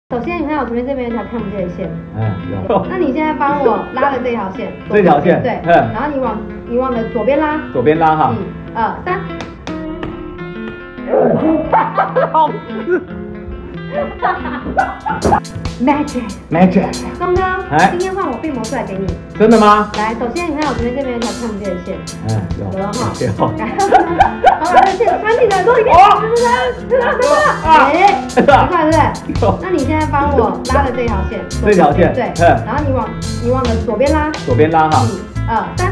首先，你看我前面这边有一条看不见的线， 有。 那你现在帮我拉了这条线， 这条线， 对，然后你往的左边拉， 左边拉哈。 1、2、3。Magic， 东哥，今天换我变魔术来给你。 真的吗？ 来，首先你看我前面这边有一条看不见的线， 有了哈。 有。 好，把这线穿进耳朵里面。哎，1块对不对？那你现在帮我拉了这条线， 这条线， 对，然后你往的左边拉， 左边拉哈。 1、2、3。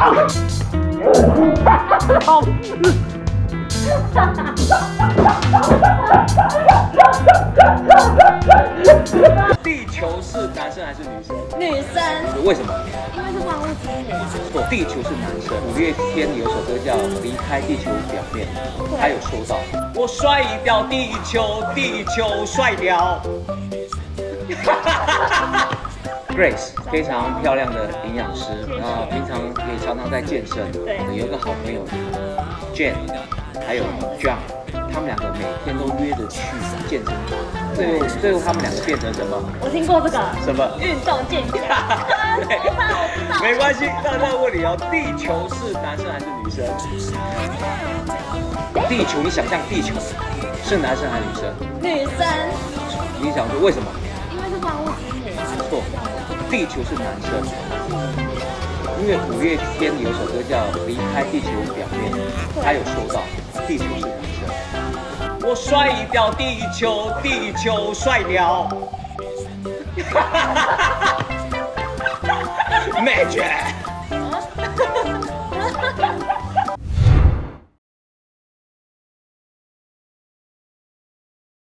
地球是男生还是女生？ 女生。 为什么？ 因为是万物之母。 错，地球是男生。五月天有首歌叫《离开地球表面》，他有说到我甩掉地球，地球甩掉。Grace 非常漂亮的营养师，然后平常也常常在健身。 对， 有一个好朋友 Jane， 还有 John， 他们两个每天都约着去健身房。最后他们两个变成什么？ 我听过这个。 什么？ 运动健将。 对，没关系。那问你哦，地球是男生还是女生？地球，你想象地球是男生还是女生？ 女生。 你想说为什么？ 因为是万物之母。 错，地球是男生。因为五月天有首歌叫《离开地球表面》，他有说到地球是男生。我甩掉地球，地球甩掉。Magic。